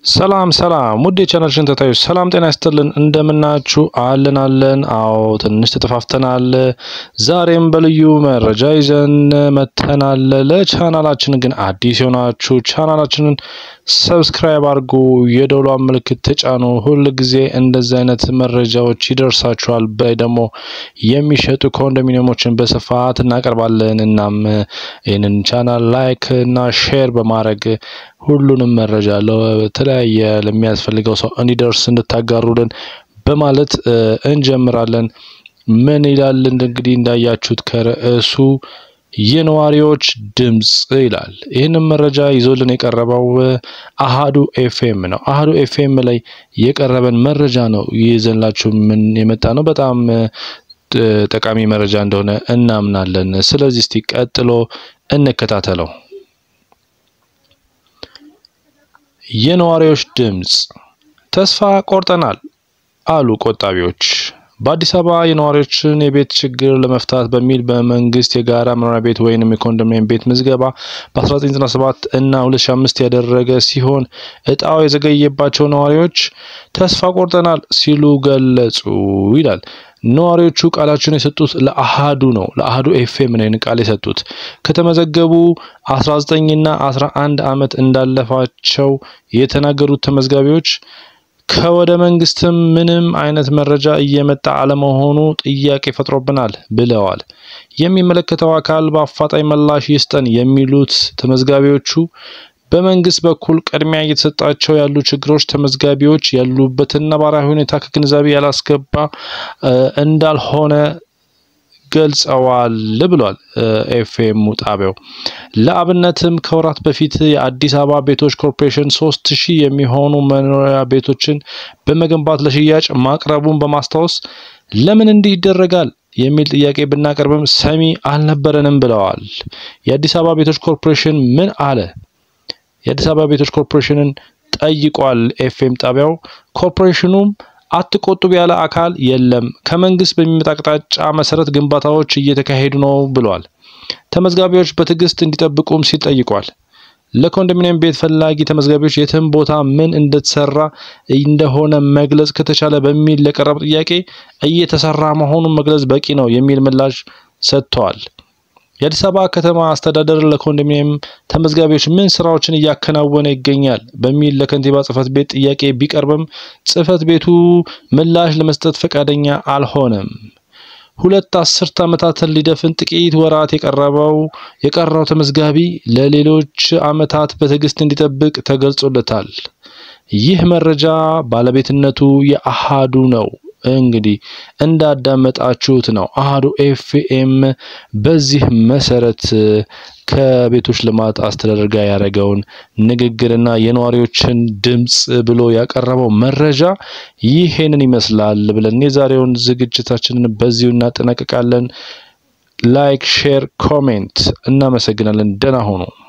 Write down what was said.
ሰላም ውድ የቻናላችን ተከታታዮች ሰላም ጤና ይስጥልን እንደምናችሁ አለን አዎ ትንሽ ተጠፋፍተናል ዛሬም በልዩ መረጃ ይዘን መተናል ለቻናላችን ግን አዲስ ሆናችሁ ቻናላችንን ሰብስክራይብ አድርጉ የደወሏን ምልክት ተጫኑ ሁሉ ጊዜ እንደዚህ አይነት መረጃዎች ይደርሳችኋል በደሞ የሚሸጡ ኮንዶሚኒየሞችን በስፋት እናቀርባለን እናም ይሄንን ቻናል ላይክ እና ሼር በማድረግ ሁሉንም መረጃ ለተለያየ ለሚያስፈልገው ሰው እንዲደርስ እንድታጋሩልን በማለት እንጀምራለን ምን ይላል እንግዲህ እንዳያችሁት ከርዕሱ የነዋሪዎች ድምጽ ይላል ይሄንን መረጃ ይዞልን የቀረበው አሃዱ ኤፍኤም ነው አሃዱ ኤፍኤም ላይ የቀረበን መረጃ ነው ይዘንላችሁ ምን የመጣ ነው በጣም ጠቃሚ መረጃ እንደሆነ እናምናለን ስለዚህ እስቲ ቀጥሎ እንከታተለው የነዋሪዎች ድምጽ ተስፋ ቆርጠናል አሉ ቆጣቢዎች በአዲስ አበባ የነዋሪዎችን የቤት ችግር ለመፍታት በሚል በመንግስት የጋራ መኖሪያ ቤት ወይንም የኮንዶሚኒየም ቤት ምዝገባ በ1997 እና 2005 ያደረገ ሲሆን እጣው የዘገየባቸው ነዋሪዎች ተስፋ ቆርጠናል ሲሉ ገለጹ ይላል ነዋሪዎቹ ቃላቸውን የሰጡት ለአሃዱ ነው ለአሃዱ ኤፍኤም ነው ቃል የሰጡት ከተመዘገቡ 19 እና 11 አመት እንዳለፋቸው የተናገሩት ተመዝጋቢዎች ከወደ መንግስትም ምንም አይነት መረጃ እየመጣ አለመሆኑ ጥያቄ ፈጥሮብናል ብለዋል የሚመለከተው አካል በአፋጣኝ ምላሽ ይስጠን የሚሉት ተመዝጋቢዎቹ በመንግስት በኩል ቅድሚያ እየተሰጣቸው ያሉ ችግሮች ተመዝጋቢዎች ያሉበትና ነባራዊ ሁኔታ ከግንዛቤ ያላስገባ እንዳልሆነ ገልጸዋል ብሏል ኤፍኤም ጣቢያው ለአብነትም ከወራት በፊት የአዲስ አበባ ቤቶች ኮርፖሬሽን 3000 የሚሆኑ መኖሪያ ቤቶችን በመገንባት ለሽያጭ ማቅረቡን በማስተዋወስ ለምን እንዲህ ይደረጋል የሚል ጥያቄ ብናቀርብም ሰሚ አልነበረንም ብለዋል የአዲስ አበባ ቤቶች ኮርፖሬሽን ምን አለ የአዲስ አበባ ቤቶች ኮርፖሬሽንን ጠይቋል ኤፍኤም ጣቢያው ኮርፖሬሽኑም አትቆጥቡ ያለ አካል የለም ከመንግስት በሚመጣ አቅጣጫ መሰረት ግንባታዎች እየተካሄዱ ነው ብሏል ተመዝጋቢዎች በትግስት እንዲጠብቁም ሲጠይቋል ለኮንዶሚኒየም ቤት ፈላጊ ተመዝጋቢዎች የትም ቦታ ምን እንደተሰራ እንደሆነ መግለጽ ከተቻለ በሚል ለቀረበ ጥያቄ እየተሰራ መሆኑን መግለጽ በቂ ነው የሚል ምላሽ ሰጥተዋል የአዲስ አበባ ከተማ አስተዳደር ለኮንዶሚኒየም ተመዝጋቢዎች ምን ስራዎችን እያከናወነ ይገኛል በሚል ለከንቲባ ጽፈት ቤት ጥያቄ ቢቀርብም ጽፈት ቤቱ ምላሽ ለመስጠት ፈቃደኛ አልሆነም ሁለት 10 አመታትን ሊደፍን ጥቂት ወራት የቀረው ተመዝጋቢ ለሌሎች አመታት በትግስት እንዲጠብቅ ተገልጾለታል ይህ መረጃ ባለቤትነቱ የአሃዱ ነው እንግዲህ እንዳዳመጣችሁት ነው አሃዱ ኤፍኤም በዚህ መሰረት ከቤቶች ልማት አስተዳደር ጋር ያረጋውን ንግግርና የነዋሪዎችን ድምጽ ብሎ ያቀረበው መረጃ ይሄንን ይመስላል ብለን የዛሬውን ዝግጅታችንን በዚሁ እናጠናቀቃለን ላይክ ሼር ኮሜንት እናመሰግናለን ደህና ሁኑ